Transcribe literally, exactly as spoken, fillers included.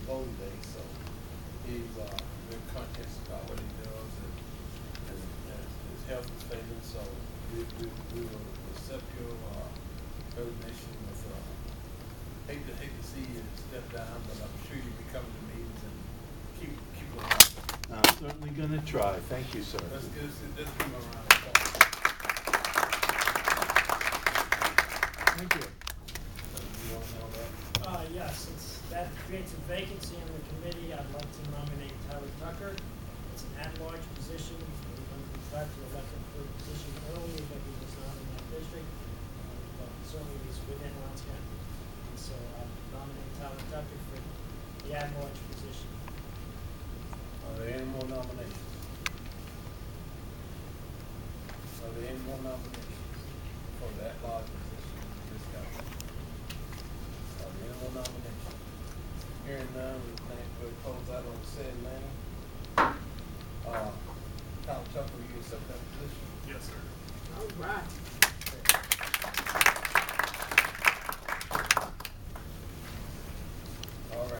voting day, so he's, uh, very conscious about what he does and, and, and his health is failing, so we, we, we will accept your, uh, resignation with, uh, hate to, hate to see you step down, but I'm sure you'll be coming to meetings and keep, keep it on. I'm certainly gonna try. Thank you, sir. Let's give, let's give him a round of applause. Thank you. You wanna know that? Uh, yes, since that creates a vacancy on the committee, I'd like to nominate Tyler Tucker. It's an at-large position. We we tried to elect him for a position earlier, but he was not in that district. Uh, But certainly he's within Orange County. And so I nominate Tyler Tucker for the at-large position. Are there any more nominations? Are there any more nominations for that large position in this council? Are there any more nominations? Hearing none, we thank, we'll close out on the said name. Uh, Tyler Tucker, will you accept that position? Yes, sir. All right.